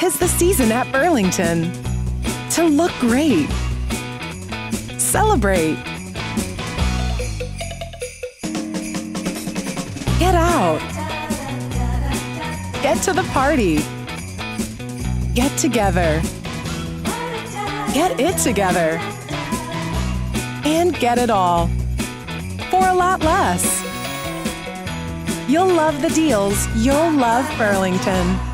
'Tis the season at Burlington to look great. Celebrate. Get out. Get to the party. Get together. Get it together. And get it all for a lot less. You'll love the deals. You'll love Burlington.